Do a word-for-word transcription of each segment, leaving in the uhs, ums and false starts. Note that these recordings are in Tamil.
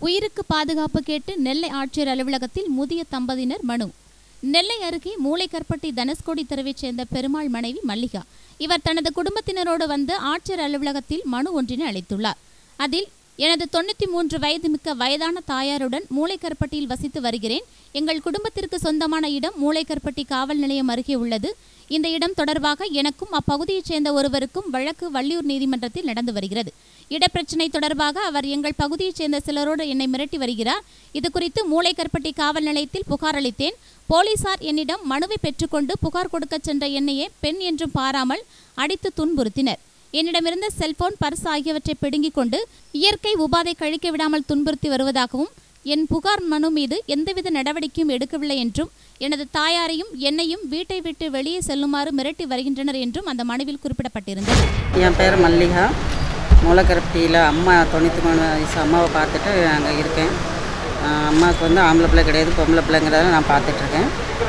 உயிருக்கு பாதுகாப்பு கேட்டு நெல்லை ஆட்சியர் அலுவலகத்தில் முதிய தம்பதியினர் மனு. நெல்லை அருகே மூளைக்கற்பட்டி தனுஷ்கோடி தெருவைச் சேர்ந்த பெருமாள் மனைவி மல்லிகா. இவர் தனது குடும்பத்தினரோடு வந்து ஆட்சியர் அலுவலகத்தில் மனு ஒன்றினை அளித்துள்ளார். அதில், எனது தொண்ணூற்றி மூன்று வயது மிக்க வயதான தாயாருடன் மூளைக்கற்பட்டியில் வசித்து வருகிறேன். எங்கள் குடும்பத்திற்கு சொந்தமான இடம் மூளைக்கற்பட்டி காவல் நிலையம் அருகே உள்ளது. இந்த இடம் தொடர்பாக எனக்கும் அப்பகுதியைச் சேர்ந்த ஒருவருக்கும் வழக்கு வள்ளியூர் நீதிமன்றத்தில் நடந்து வருகிறது. இடப்பிரச்சினை தொடர்பாக அவர் எங்கள் பகுதியைச் சேர்ந்த சிலரோடு என்னை மிரட்டி வருகிறார். இதுகுறித்து மூளைக்கற்பட்டி காவல் நிலையத்தில் புகார் அளித்தேன். போலீசார் என்னிடம் மனுவை பெற்றுக்கொண்டு புகார் கொடுக்க சென்ற என்னையே பெண் என்றும் பாராமல் அடித்து துன்புறுத்தினர். என்னிடமிருந்த செல்போன், பர்ஸ் ஆகியவற்றை பிடுங்கிக் கொண்டு இயற்கை உபாதை கழிக்க விடாமல் துன்புறுத்தி வருவதாகவும், என் புகார் மனு மீது எந்தவித நடவடிக்கையும் எடுக்கவில்லை என்றும், எனது தாயாரையும் என்னையும் வீட்டை விட்டு வெளியே செல்லுமாறு மிரட்டி வருகின்றனர் என்றும் அந்த மனுவில் குறிப்பிடப்பட்டிருந்தது. என் பேர் மல்லிகா. மூளைக்கற்பட்டியில் அம்மா தொண்ணூற்றி மூணு வயசு அம்மாவை பார்த்துட்டு அங்கே இருக்கேன். அம்மாவுக்கு வந்து ஆம்பளை பிள்ளை கிடையாது, பொம்பளை பிள்ளைங்கிறத நான் பார்த்துட்ருக்கேன்.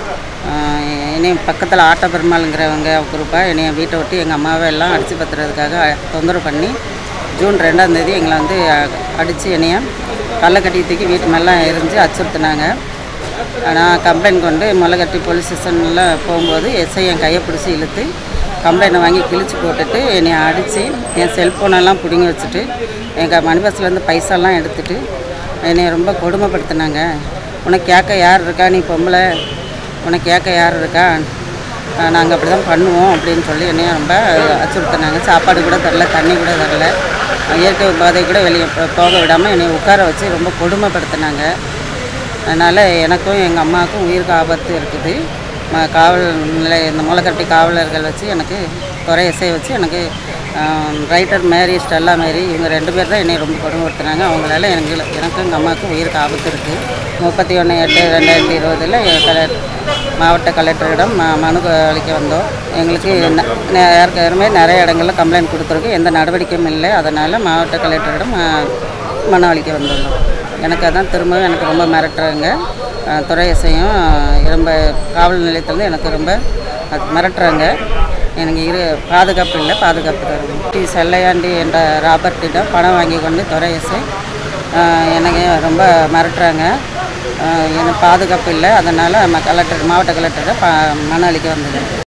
என்னைய பக்கத்தில் ஆட்டோ பெருமாளுங்கிறவங்க குரூப்பாக என்னைய வீட்டை விட்டு எங்கள் அம்மாவை எல்லாம் அடித்து பத்துறதுக்காக தொந்தரவு பண்ணி ஜூன் ரெண்டாம் தேதி எங்களை வந்து அடித்து என்னைய கல்லை கட்டி தூக்கி வீட்டு மேலாம் எரிஞ்சு அச்சுறுத்தினாங்க. நான் கம்ப்ளைண்ட் கொண்டு மூளைக்கற்பட்டி போலீஸ் ஸ்டேஷனில் போகும்போது எஸ்ஐ என் கையை பிடிச்சி இழுத்து கம்ப்ளைண்ட்டை வாங்கி கிழிச்சு போட்டுட்டு என்னை அடித்து என் செல்ஃபோனெல்லாம் பிடுங்கி வச்சுட்டு எங்கள் மணி பஸ்லேருந்து பைசாலாம் எடுத்துகிட்டு என்னை ரொம்ப கொடுமைப்படுத்தினாங்க. உனக்கு கேட்க யார் இருக்கா, நீ பொம்பளை, உனக்கு கேட்க யார் இருக்கா, நாங்கள் அப்படி தான் பண்ணுவோம் அப்படின்னு சொல்லி என்னைய ரொம்ப அச்சுறுத்தினாங்க. சாப்பாடு கூட தரல, தண்ணி கூட தரல, இயற்கை உபாதை கூட வெளியே போக விடாமல் என்னை உட்கார வச்சு ரொம்ப கொடுமைப்படுத்தினாங்க. அதனால் எனக்கும் எங்கள் அம்மாவுக்கும் உயிருக்கு ஆபத்து இருக்குது. காவல் நிலைய இந்த மூளைக்கற்பட்டி காவலர்கள் வச்சு எனக்கு துறை எஸ்ஐ வச்சு எனக்கு ரைட்டர் மேரி, ஸ்டெல்லா மேரி, இவங்க ரெண்டு பேர் தான் என்னை ரொம்ப கொடுமைப்படுத்தினாங்க. அவங்களால எனக்கு எனக்கும் எங்கள் அம்மாவுக்கும் உயிருக்கு ஆபத்து இருக்குது. முப்பத்தி ஒன்று எட்டு ரெண்டாயிரத்தி இருபதில் கலெக்டர் மாவட்ட கலெக்டரிடம் ம மனு அளிக்க வந்தோம். எங்களுக்கு ஏற்கனவே நிறைய இடங்களில் கம்ப்ளைண்ட் கொடுத்துருக்கு, எந்த நடவடிக்கையும் இல்லை. அதனால் மாவட்ட கலெக்டரிடம் மனு அளிக்க வந்துள்ளோம். எனக்கு அதான் திரும்பவும் எனக்கு ரொம்ப மிரட்டுறாங்க. துறை எஸ்ஐயும் ரொம்ப காவல் நிலையத்திலேருந்து எனக்கு ரொம்ப மிரட்டுறாங்க. எனக்கு இரு பாதுகாப்பு இல்லை, பாதுகாப்பு தருவோம். டி செல்லையாண்டி என்ற ராபர்ட்டிடம் பணம் வாங்கி கொண்டு துறை எஸ்ஐ எனக்கு ரொம்ப மிரட்டுறாங்க. எனக்கு பாதுகாப்பு இல்லை. அதனால் கலெக்டர் மாவட்ட கலெக்டரை ப மனு அளிக்க வந்தது.